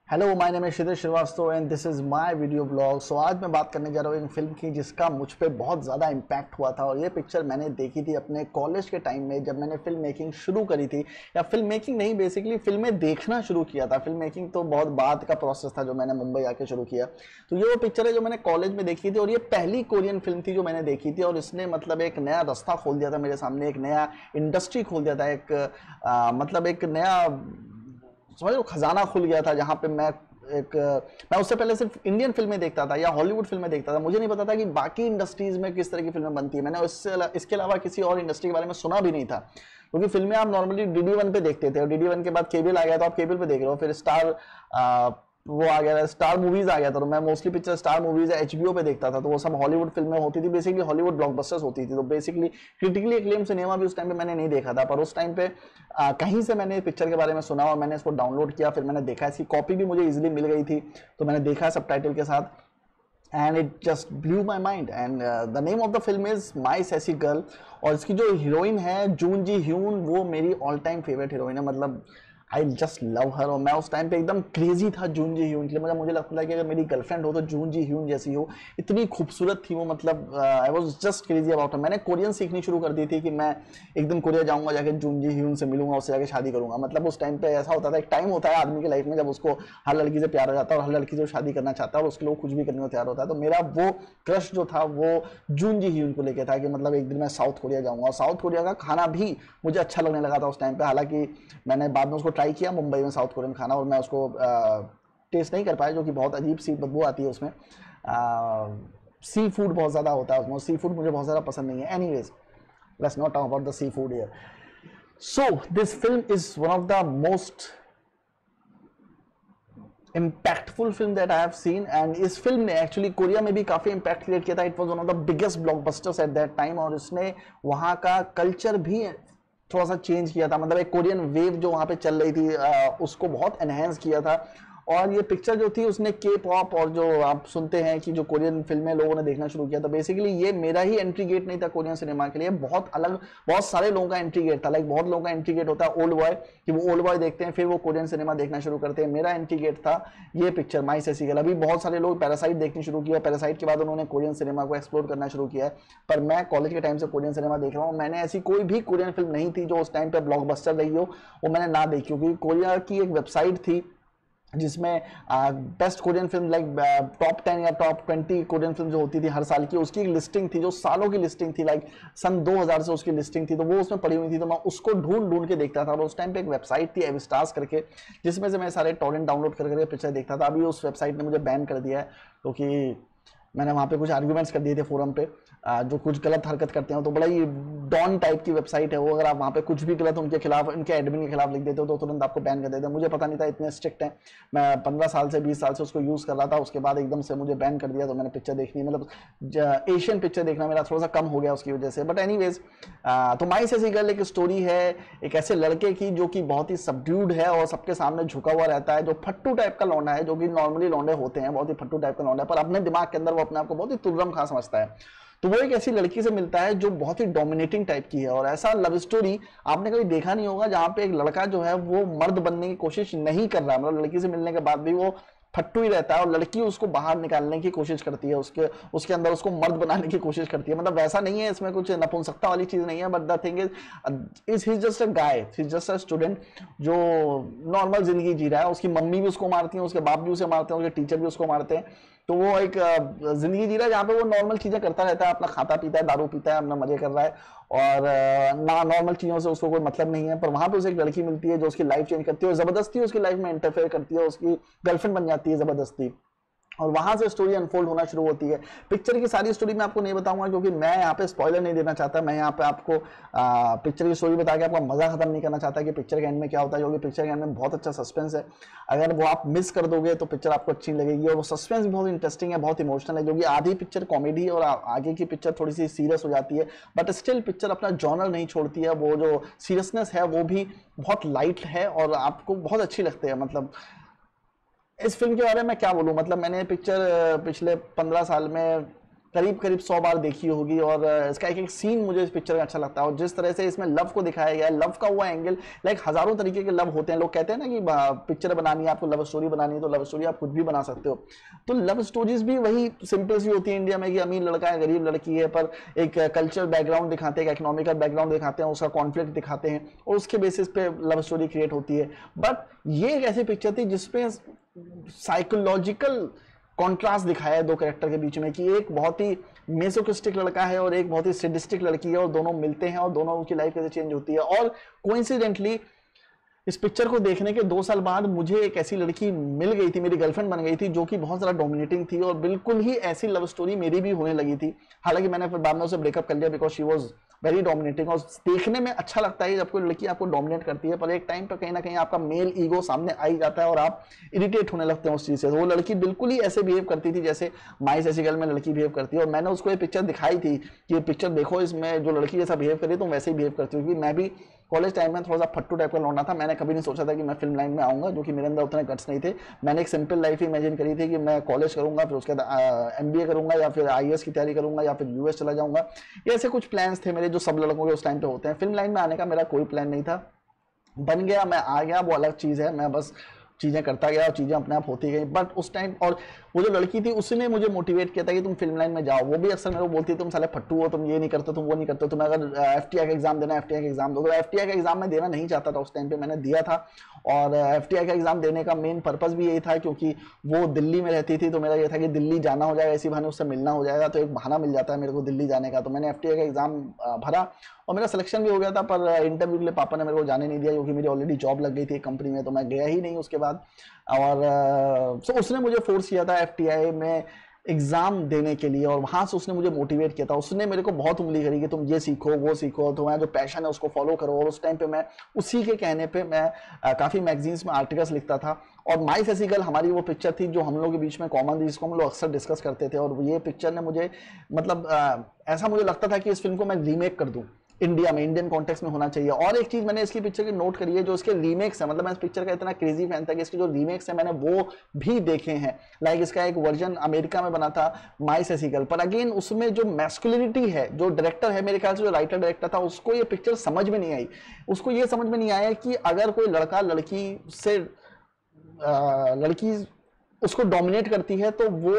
Hello, my name है Kshitij Srivastava and this is my video blog. So आज मैं बात करने जा रहा हूँ एक फिल्म की जिसका मुझ पे बहुत ज़्यादा इम्पैक्ट हुआ था। और ये पिक्चर मैंने देखी थी अपने कॉलेज के टाइम में, जब मैंने फिल्म मेकिंग शुरू करी थी। या फिल्म मेकिंग नहीं, बेसिकली फिल्में देखना शुरू किया था। फिल्म मेकिंग तो बहुत बाद का प्रोसेस था जो मैंने मुंबई आके शुरू किया। तो ये वो पिक्चर है जो मैंने कॉलेज में देखी थी, और ये पहली कोरियन फिल्म थी जो मैंने देखी थी। और इसने मतलब एक नया रास्ता खोल दिया था मेरे सामने, एक नया इंडस्ट्री खोल दिया था, मतलब एक नया, समझ लो, खजाना खुल गया था। जहाँ पे मैं उससे पहले सिर्फ इंडियन फिल्में देखता था या हॉलीवुड फिल्में देखता था। मुझे नहीं पता था कि बाकी इंडस्ट्रीज में किस तरह की फिल्में बनती है। मैंने इसके अलावा किसी और इंडस्ट्री के बारे में सुना भी नहीं था, क्योंकि फिल्में आप नॉर्मली DD1 पे देखते थे, और DD1 के बाद केबल आ गया, तो आप केबल पे देख रहे हो। फिर स्टार वो आ गया, स्टार मूवीज आ गया था। तो मैं मोस्टली पिक्चर स्टार मूवीज या HBO पे देखता था। तो वो सब हॉलीवुड फिल्में होती थी, बेसिकली हॉलीवुड ब्लॉकबस्टर्स होती थी। तो बेसिकली क्रिटिकली एक्लेम सिनेमा भी उस टाइम पे मैंने नहीं देखा था, पर उस टाइम पे कहीं से मैंने पिक्चर के बारे में सुना और मैंने इसको डाउनलोड किया। फिर मैंने देखा, इसकी कॉपी भी मुझे इजीली मिल गई थी, तो मैंने देखा सबटाइटल के साथ। And it just blew my mind. And the name of the film is My Sassy Girl. और इसकी जो हीरोइन है जून जी ह्यून, वो मेरी ऑल टाइम फेवरेट हीरोइन है। मतलब आई जस्ट लव हर। और मैं उस टाइम पे एकदम क्रेजी था जून जी ह्यून के लिए। मतलब मुझे लगता था कि अगर मेरी गर्लफ्रेंड हो तो जून जी ह्यून जैसी हो। इतनी खूबसूरत थी वो, मतलब I was just crazy about her. मैंने कोरियन सीखनी शुरू कर दी थी कि मैं एक दिन कोरिया जाऊंगा, जाके जून जी ह्यून से मिलूंगा, उससे जाके शादी करूंगा। मतलब उस टाइम पे ऐसा होता था, एक टाइम होता है आदमी की लाइफ में जब उसको हर लड़की से प्यार हो जाता है और हर लड़की से शादी करना चाहता है, और उसके लिए कुछ भी करने को तैयार होता है। तो मेरा वो क्रश जो था वो जून जी ह्यून को लेकर था कि मतलब एक दिन मैं साउथ कोरिया जाऊंगा। और साउथ कोरिया का खाना भी मुझे अच्छा लगने लगा था उस टाइम पे। हालांकि मैंने बाद में उसको ट्राई किया मुंबई में, साउथ कोरियन खाना, और मैं उसको टेस्ट नहीं कर पाया, जो कि बहुत अजीब सी बदबू आती है उसमें। सी फूड बहुत ज़्यादा होता है उसमें, सी फूड मुझे बहुत ज़्यादा पसंद नहीं है। Anyways, let's not talk about the seafood here. So this film is one of the most impactful film that I have seen. And इस फिल्म ने एक्चुअली कोरिया में भी काफी इम्पैक्ट क्रिएट किया था। It was one of the biggest blockbusters at that time, और इसने वहां का कल्चर भी थोड़ा सा चेंज किया था। मतलब एक कोरियन वेव जो वहां पे चल रही थी, उसको बहुत एनहेंस किया था। और ये पिक्चर जो थी उसने के पॉप, और जो आप सुनते हैं कि जो कोरियन फिल्में लोगों ने देखना शुरू किया, तो बेसिकली ये मेरा ही एंट्री गेट नहीं था कोरियन सिनेमा के लिए। बहुत अलग, बहुत सारे लोगों का एंट्री गेट था। लाइक बहुत लोगों का एंट्री गेट होता है ओल्ड बॉय, कि वो ओल्ड बॉय देखते हैं फिर वो कोरियन सिनेमा देखना शुरू करते हैं। मेरा एंट्री गेट था ये पिक्चर माई सैसी गर्ल। अभी बहुत सारे लोग पैरासाइट देखनी शुरू किया, पैरासाइट के बाद उन्होंने कोरियन सिनेमा को एक्सप्लोर करना शुरू किया है। पर मैं कॉलेज के टाइम से कोरियन सिनेमा देख रहा हूँ। मैंने ऐसी कोई भी कोरियन फिल्म नहीं थी जो उस टाइम पे ब्लॉकबस्टर रही हो, वो मैंने ना देखी। क्योंकि कोरिया की एक वेबसाइट थी जिसमें best Korean film, like top 10 या टॉप 20 कोरियन फिल्म जो होती थी हर साल की, उसकी एक लिस्टिंग थी, जो सालों की लिस्टिंग थी। लाइक सन 2000 से उसकी लिस्टिंग थी, तो वो उसमें पड़ी हुई थी। तो मैं उसको ढूंढ ढूंढ के देखता था। और उस टाइम पे एक वेबसाइट थी एविस्टार्स करके, जिसमें से मैं सारे टॉरेंट डाउनलोड करके पिक्चर देखता था। अभी उस वेबसाइट ने मुझे बैन कर दिया है, क्योंकि मैंने वहाँ पे कुछ आर्ग्यूमेंट्स कर दिए थे फोरम पे। जो कुछ गलत हरकत करते हैं, तो बड़ा ही डॉन टाइप की वेबसाइट है वो। अगर आप वहाँ पे कुछ भी गलत उनके खिलाफ, उनके एडमिन के खिलाफ लिख देते हो, तो तुरंत आपको बैन कर देते हैं। मुझे पता नहीं था इतने स्ट्रिक्ट है। मैं 15 साल से 20 साल से उसको यूज़ कर रहा था, उसके बाद एकदम से मुझे बैन कर दिया। तो मैंने पिक्चर देखनी, मतलब एशियन पिक्चर देखना मेरा थोड़ा सा कम हो गया उसकी वजह से। बट एनीवेज, तो माई सैसी गर्ल एक स्टोरी है एक ऐसे लड़के की जो कि बहुत ही सबड्यूड है और सबके सामने झुका हुआ रहता है, जो फट्टू टाइप का लौंडा है, जो कि नॉर्मली लौंडे होते हैं, बहुत ही फट्टू टाइप का लौंडा है, पर अपने दिमाग के अंदर वो अपने आप को बहुत ही तुर्रम खा समझता है। तो वो एक ऐसी लड़की से मिलता है जो बहुत ही डोमिनेटिंग टाइप की है। और ऐसा लव स्टोरी आपने कभी देखा नहीं होगा जहां पे एक लड़का जो है वो मर्द बनने की कोशिश नहीं कर रहा, मतलब लड़की से मिलने के बाद भी वो फट्टू ही रहता है, और लड़की उसको बाहर निकालने की कोशिश करती है, उसके उसके अंदर उसको मर्द बनाने की कोशिश करती है। मतलब वैसा नहीं है, इसमें कुछ नपुंसकता वाली चीज नहीं है। But the thing is he just a guy, he just a student जो नॉर्मल जिंदगी जी रहा है। उसकी मम्मी भी उसको मारती है, उसके बाप भी उसे मारते हैं, उसके टीचर भी उसको मारते हैं। तो वो एक जिंदगी जी रहा है जहाँ पे वो नॉर्मल चीजें करता रहता है, अपना खाता पीता है, दारू पीता है, अपना मजे कर रहा है, और ना नॉर्मल चीजों से उसको कोई मतलब नहीं है। पर वहां पे उसे एक लड़की मिलती है जो उसकी लाइफ चेंज करती है, और जबरदस्ती उसकी लाइफ में इंटरफेयर करती है, उसकी गर्लफ्रेंड बन जाती है जबरदस्ती। और वहां से स्टोरी अनफोल्ड होना शुरू होती है। पिक्चर की सारी स्टोरी मैं आपको नहीं बताऊंगा, क्योंकि मैं यहाँ पे स्पॉइलर नहीं देना चाहता। मैं यहाँ पे आपको पिक्चर की स्टोरी बता के आपका मजा खत्म नहीं करना चाहता कि पिक्चर के एंड में क्या होता है, क्योंकि पिक्चर के एंड में बहुत अच्छा सस्पेंस है। अगर वो आप मिस कर दोगे तो पिक्चर आपको अच्छी लगेगी। और वो सस्पेंस भी बहुत इंटरेस्टिंग है, बहुत इमोशनल है, क्योंकि आधी पिक्चर कॉमेडी है और आगे की पिक्चर थोड़ी सी सीरियस हो जाती है। बट स्टिल पिक्चर अपना जॉनर नहीं छोड़ती है, वो जो सीरियसनेस है वो भी बहुत लाइट है और आपको बहुत अच्छी लगती है। मतलब इस फिल्म के बारे में क्या बोलूं, मतलब मैंने पिक्चर पिछले 15 साल में करीब करीब 100 बार देखी होगी, और इसका एक एक सीन मुझे इस पिक्चर का अच्छा लगता है। और जिस तरह से इसमें लव को दिखाया गया है, लव का हुआ एंगल, लाइक हजारों तरीके के लव होते हैं। लोग कहते हैं ना कि पिक्चर बनानी है, आपको लव स्टोरी बनानी है तो लव स्टोरी आप खुद भी बना सकते हो। तो लव स्टोरीज भी वही सिंपल सी होती है इंडिया में कि अमीर लड़का है, गरीब लड़की है, पर एक कल्चरल बैकग्राउंड दिखाते हैं, इकोनॉमिकल बैकग्राउंड दिखाते हैं, उसका कॉन्फ्लिक्ट दिखाते हैं और उसके बेसिस पे लव स्टोरी क्रिएट होती है। बट ये एक ऐसी पिक्चर थी जिसपे साइकोलॉजिकल कॉन्ट्रास्ट दिखाया है दो कैरेक्टर के बीच में, कि एक बहुत ही मेसोकिस्टिक लड़का है और एक बहुत ही सैडिस्टिक लड़की है, और दोनों मिलते हैं और दोनों की लाइफ कैसे चेंज होती है। और कोइंसिडेंटली इस पिक्चर को देखने के 2 साल बाद मुझे एक ऐसी लड़की मिल गई थी, मेरी गर्लफ्रेंड बन गई थी, जो कि बहुत ज़्यादा डोमिनेटिंग थी, और बिल्कुल ही ऐसी लव स्टोरी मेरी भी होने लगी थी। हालांकि मैंने फिर बाद में उसे ब्रेकअप कर लिया because she was very dominating. और देखने में अच्छा लगता है जब कोई लड़की आपको डोमिनेट करती है, पर एक टाइम पर कहीं ना कहीं आपका मेल ईगो सामने आ ही जाता है और आप इरिटेट होने लगते हैं उस चीज़ से। वो लड़की बिल्कुल ही ऐसे बिहेव करती थी जैसे माई जैसी गर्ल में लड़की बिहेव करती है। और मैंने उसको ये पिक्चर दिखाई थी कि ये पिक्चर देखो, इसमें जो लड़की जैसा बिहेव करी तुम वैसे ही बिहेव करती हो। क्योंकि मैं भी कॉलेज टाइम में थोड़ा सा फट्टू टाइप का लौंडा था। मैंने कभी नहीं सोचा था कि मैं फिल्म लाइन में आऊँगा, जो कि मेरे अंदर उतने गट्स नहीं थे। मैंने एक सिंपल लाइफ ही इमेजिन करी थी कि मैं कॉलेज करूँगा, फिर उसके बाद MBA करूँगा, या फिर IAS की तैयारी करूँगा, या फिर US चला जाऊँगा। ये ऐसे कुछ प्लान्स थे मेरे, जो सब लड़कों के उस टाइम पे होते हैं। फिल्म लाइन में आने का मेरा कोई प्लान नहीं था। बन गया, मैं आ गया, वो अलग चीज़ है। मैं बस चीज़ें करता गया और चीज़ें अपने आप होती गई। बट उस टाइम, और वो जो लड़की थी उसने मुझे मोटिवेट किया था कि तुम फिल्म लाइन में जाओ। वो भी अक्सर मेरे को बोलती है तुम साले फट्टू हो, तुम ये नहीं करते, तुम वो नहीं करते, तुम्हें अगर FTI का एग्जाम देना, FTI का एग्जाम दो। तो FTI का एग्जाम मैं देना नहीं चाहता था उस टाइम पे, मैंने दिया था। और FTI का एग्जाम देने का मेन पर्पस भी यही था क्योंकि वो दिल्ली में रहती थी, तो मेरा ये था कि दिल्ली जाना हो जाएगा, इसी बहाने उससे मिलना हो जाएगा, तो एक बहाना मिल जाता है मेरे को दिल्ली जाने का। तो मैंने FTI का एग्जाम भरा और मेरा सिलेक्शन भी हो गया था, पर इंटरव्यू के लिए पापा ने मेरे को जाने नहीं दिया क्योंकि मेरी ऑलरेडी जॉब लग गई थी कंपनी में, तो मैं गया ही नहीं उसके बाद। और सो उसने मुझे फोर्स किया था FTI में एग्जाम देने के लिए, और वहां से उसने मुझे मोटिवेट किया था। उसने मेरे को बहुत उंगली करी कि तुम ये सीखो, वो सीखो, तुम्हारा जो पैशन है उसको फॉलो करो। और उस टाइम पे मैं उसी के कहने पे मैं काफ़ी मैगजीन्स में आर्टिकल्स लिखता था। और माई जैसी गर्ल हमारी वो पिक्चर थी जो हम लोग के बीच में कॉमन थी, जिसको हम लोग अक्सर डिस्कस करते थे। और ये पिक्चर ने मुझे मतलब ऐसा मुझे लगता था कि इस फिल्म को मैं रीमेक कर दूँ इंडिया में, इंडियन कॉन्टेक्स्ट में होना चाहिए। और एक चीज मैंने इसकी पिक्चर की नोट करी है, जो इसके रीमेक्स है, मतलब मैं इस पिक्चर का इतना क्रेजी फैन था कि इसके जो रीमेक्स है मैंने वो भी देखे हैं। लाइक इसका एक वर्जन अमेरिका में बना था माई जैसी गर्ल, पर अगेन उसमें जो मैस्कुलिनिटी है, जो डायरेक्टर है, मेरे ख्याल से जो राइटर डायरेक्टर था, उसको ये पिक्चर समझ में नहीं आई। उसको ये समझ में नहीं आया कि अगर कोई लड़का लड़की से लड़की उसको डोमिनेट करती है तो वो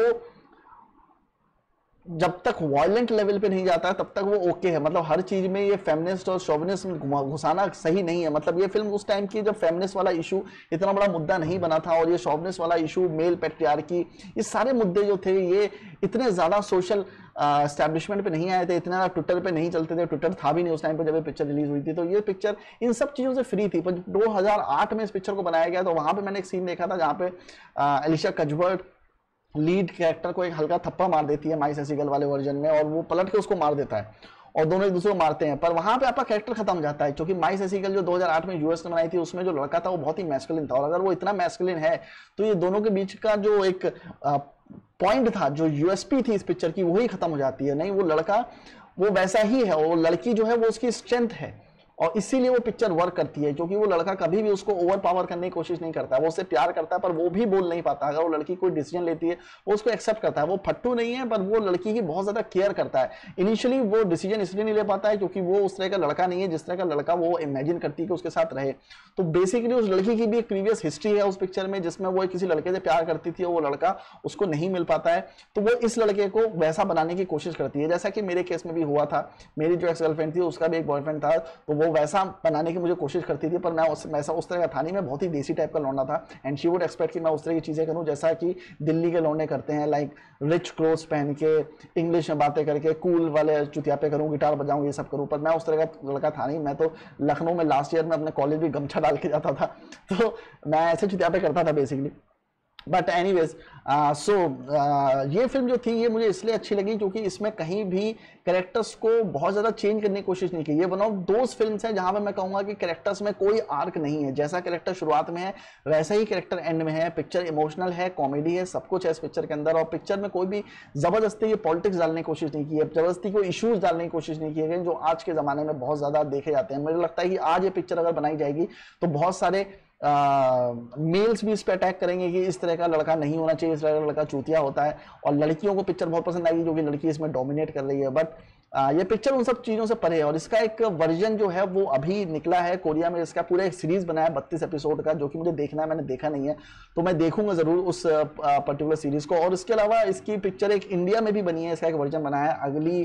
जब तक वायलेंट लेवल पे नहीं जाता है तब तक वो ओके है। मतलब हर चीज में ये फेमिनिस्ट और शोविनिज्म घुसाना सही नहीं है। मतलब ये फिल्म उस टाइम की जब फेमिनिस्ट वाला इशू इतना बड़ा मुद्दा नहीं बना था, और ये शोविनिस्ट वाला इशू, मेल पैट्रियार्की, ये सारे मुद्दे जो थे ये इतने ज्यादा सोशल एस्टैब्लिशमेंट पे नहीं आए थे, इतना ट्विटर पे नहीं चलते थे। ट्विटर था भी नहीं उस टाइम पे जब ये पिक्चर रिलीज हुई थी। तो ये पिक्चर इन सब चीजों से फ्री थी। पर 2008 में इस पिक्चर को बनाया गया, तो वहां पे मैंने एक सीन देखा था जहाँ पे एलिशा कजबर्ट लीड कैरेक्टर को एक हल्का थप्पा मार देती है माई जैसी गर्ल वाले वर्जन में, और वो पलट के उसको मार देता है और दोनों एक दूसरे को मारते हैं। पर वहां पे आपका कैरेक्टर खत्म हो जाता है, क्योंकि माई जैसी गर्ल जो 2008 में US ने बनाई थी, उसमें जो लड़का था वो बहुत ही मैस्कुलिन था। और अगर वो इतना मैस्कुलिन है तो ये दोनों के बीच का जो एक पॉइंट था, जो USP थी इस पिक्चर की, वही खत्म हो जाती है। नहीं, वो लड़का वो वैसा ही है, वो लड़की जो है वो उसकी स्ट्रेंथ है, और इसीलिए वो पिक्चर वर्क करती है। क्योंकि वो लड़का कभी भी उसको ओवर पावर करने की कोशिश नहीं करता है, वो उससे प्यार करता है पर वो भी बोल नहीं पाता। अगर वो लड़की कोई डिसीजन लेती है वो उसको एक्सेप्ट करता है। वो फट्टू नहीं है, पर वो लड़की की बहुत ज्यादा केयर करता है। इनिशियली वो डिसीजन इसलिए नहीं ले पाता है क्योंकि वो उस तरह का लड़का नहीं है जिस तरह का लड़का वो इमेजिन करती है कि उसके साथ रहे। तो बेसिकली उस लड़की की भी एक प्रीवियस हिस्ट्री है उस पिक्चर में, जिसमें वो किसी लड़के से प्यार करती थी और वो लड़का उसको नहीं मिल पाता है। तो वो इस लड़के को वैसा बनाने की कोशिश करती है, जैसा कि मेरे केस में भी हुआ था। मेरी जो एक्स गर्लफ्रेंड थी उसका भी एक बॉयफ्रेंड था, तो वो वैसा बनाने की मुझे कोशिश करती थी, पर मैं वैसा उस तरह का था नहीं। मैं बहुत ही देसी टाइप का लौंडा था, एंड शी वुड एक्सपेक्ट कि मैं उस तरह की चीजें करूं जैसा कि दिल्ली के लौंडे करते हैं, लाइक रिच क्लोथ्स पहन के, इंग्लिश में बातें करके, कूल वाले चुतियापे करूं, गिटार बजाऊं, ये सब करूं। पर मैं उस तरह का लड़का था नहीं। मैं तो लखनऊ में लास्ट ईयर में अपने कॉलेज भी गमछा डाल के जाता था, तो मैं ऐसे चुतियापे करता था बेसिकली। बट एनीवेज ये फिल्म जो थी ये मुझे इसलिए अच्छी लगी क्योंकि इसमें कहीं भी कैरेक्टर्स को बहुत ज़्यादा चेंज करने की कोशिश नहीं की। ये वन ऑफ दोज फिल्म्स है जहां पे मैं कहूंगा कि कैरेक्टर्स में कोई आर्क नहीं है। जैसा कैरेक्टर शुरुआत में है वैसा ही कैरेक्टर एंड में है। पिक्चर इमोशनल है, कॉमेडी है, सब कुछ है इस पिक्चर के अंदर। और पिक्चर में कोई भी जबरदस्ती ये पॉलिटिक्स डालने की कोशिश नहीं की है, जबरदस्ती कोई इशूज डालने की कोशिश नहीं किए गए जो आज के ज़माने में बहुत ज़्यादा देखे जाते हैं। मुझे लगता है कि आज ये पिक्चर अगर बनाई जाएगी तो बहुत सारे मेल्स भी इस पे अटैक करेंगे कि इस तरह का लड़का नहीं होना चाहिए, इस तरह का लड़का चूतिया होता है, और लड़कियों को पिक्चर बहुत पसंद आएगी क्योंकि लड़की इसमें डोमिनेट कर रही है। बट ये पिक्चर उन सब चीज़ों से परे है, और इसका एक वर्जन जो है वो अभी निकला है कोरिया में। इसका पूरा एक सीरीज बना है 32 एपिसोड का, जो कि मुझे देखना है, मैंने देखा नहीं है, तो मैं देखूंगा जरूर उस पर्टिकुलर सीरीज को। और इसके अलावा इसकी पिक्चर एक इंडिया में भी बनी है, इसका एक वर्जन बना है अगली,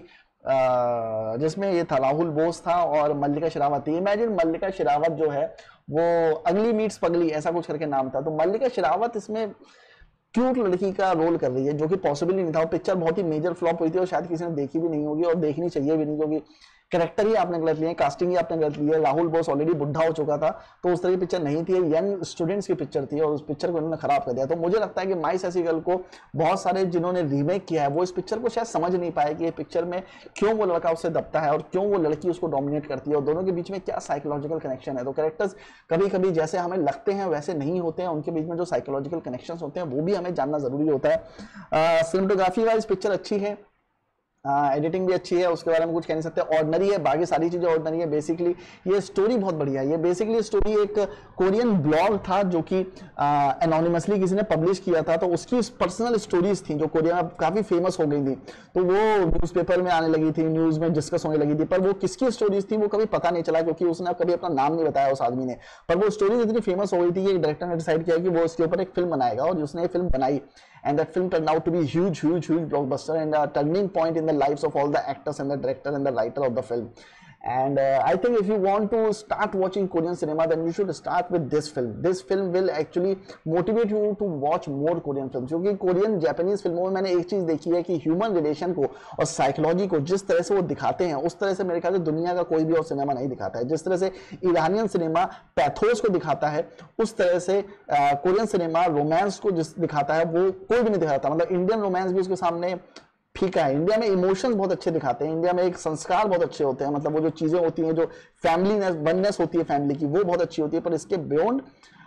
जिसमें ये था राहुल बोस था और मल्लिका शेरावत थी। इमेजिन मल्लिका शेरावत जो है वो अगली मीट्स पगली ऐसा कुछ करके नाम था, तो मल्लिका शेरावत इसमें क्यूट लड़की का रोल कर रही है, जो कि पॉसिबल ही नहीं था। वो पिक्चर बहुत ही मेजर फ्लॉप हुई थी और शायद किसी ने देखी भी नहीं होगी और देखनी चाहिए भी नहीं, क्योंकि कैरेक्टर ही आपने गलत लिए, कास्टिंग ही आपने गलत ली है। राहुल बोस ऑलरेडी बुढ़ा हो चुका था, तो उस तरह की पिक्चर नहीं थी, यंग स्टूडेंट्स की पिक्चर थी और उस पिक्चर को इन्होंने खराब कर दिया। तो मुझे लगता है कि माई सैसी गर्ल को बहुत सारे जिन्होंने रीमेक किया है वो इस पिक्चर को शायद समझ नहीं पाए कि ये पिक्चर में क्यों वो लड़का उससे दबता है और क्यों वो लड़की उसको डोमिनेट करती है, और दोनों के बीच में क्या साइकोलॉजिकल कनेक्शन है। तो कैरेक्टर्स कभी कभी जैसे हमें लगते हैं वैसे नहीं होते हैं, उनके बीच में जो साइकोलॉजिकल कनेक्शन होते हैं वो भी हमें जानना जरूरी होता है। सिनेमेटोग्राफी वाइज पिक्चर अच्छी है, एडिटिंग भी अच्छी है, उसके बारे में कुछ कह नहीं सकते। ऑर्डिनरी है, बाकी सारी चीजें ऑर्डिनरी है। बेसिकली ये स्टोरी बहुत बढ़िया है। ये बेसिकली स्टोरी एक कोरियन ब्लॉग था जो कि एनोनिमसली किसी ने पब्लिश किया था, तो उसकी पर्सनल स्टोरीज थी जो कोरिया में काफी फेमस हो गई थी, तो वो न्यूज़पेपर में आने लगी थी, न्यूज में डिस्कस होने लगी थी। पर वो किसकी स्टोरीज थी वो कभी पता नहीं चला, क्योंकि उसने कभी अपना नाम नहीं बताया उस आदमी ने। पर वो स्टोरीज इतनी फेमस हो गई थी कि डायरेक्टर ने डिसाइड किया कि वो इसके ऊपर एक फिल्म बनाएगा, और उसने फिल्म बनाई। And that film turned out to be huge blockbuster and a turning point in the lives of all the actors and the director and the writer of the film. And I think if you want to start watching Korean cinema, then you should start with this film. This film will actually motivate you to watch more Korean films. क्योंकि Korean Japanese फिल्मों में मैंने एक चीज देखी है कि human relation को और साइकोलॉजी को जिस तरह से वो दिखाते हैं, उस तरह से मेरे ख्याल से दुनिया का कोई भी और सिनेमा नहीं दिखाता है। जिस तरह से ईरानियन सिनेमा पैथोस को दिखाता है, उस तरह से कोरियन सिनेमा रोमांस को जिस दिखाता है वो कोई भी नहीं दिखाता। मतलब इंडियन रोमांस भी उसके सामने फीका है। इंडिया में इमोशंस बहुत अच्छे दिखाते हैं, इंडिया में एक संस्कार बहुत अच्छे होते हैं, मतलब वो जो चीजें होती हैं, जो फैमिली वननेस होती है फैमिली की, वो बहुत अच्छी होती है। पर इसके बियॉन्ड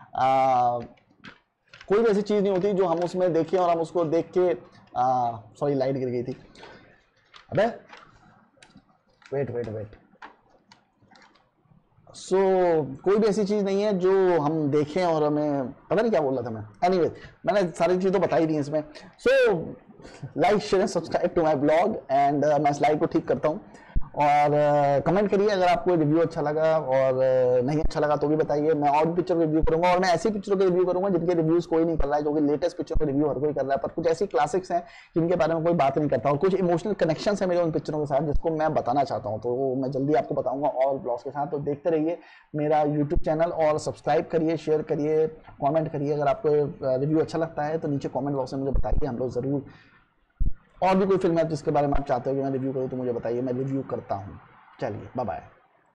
कोई भी ऐसी चीज नहीं होती जो हम उसमें देखें और हम उसको देख के सॉरी लाइट गिर गई थी, अबे वेट सो कोई भी ऐसी चीज नहीं है जो हम देखें और हमें पता नहीं क्या बोल रहा था मैं। एनीवे मैंने सारी चीज तो बताई दी इसमें। So like share subscribe to my blog and मैं स्लाइड को ठीक करता हूँ, और कमेंट करिए अगर आपको रिव्यू अच्छा लगा, और नहीं अच्छा लगा तो भी बताइए। मैं और पिक्चर रिव्यू करूंगा, और मैं ऐसी पिक्चरों के रिव्यू करूंगा जिनके रिव्यूज कोई नहीं कर रहा है, जो कि लेटेस्ट पिक्चर के रिव्यू हर कोई कर रहा है, पर कुछ ऐसी क्लासिक्स हैं जिनके बारे में कोई बात नहीं करता, और कुछ इमोशनल कनेक्शन है मेरे उन पिक्चरों के साथ जिसको मैं बताना चाहता हूँ। तो वो मैं जल्दी आपको बताऊंगा और ब्लॉग्स के साथ। तो देखते रहिए मेरा यूट्यूब चैनल, और सब्सक्राइब करिए, शेयर करिए, कॉमेंट करिए। अगर आपको रिव्यू अच्छा लगता है तो नीचे कॉमेंट बॉक्स में मुझे बताइए, हम लोग जरूर, और भी कोई फिल्म है जिसके बारे में आप चाहते हो कि मैं रिव्यू करूँ तो मुझे बताइए, मैं रिव्यू करता हूँ। चलिए बाय बाय।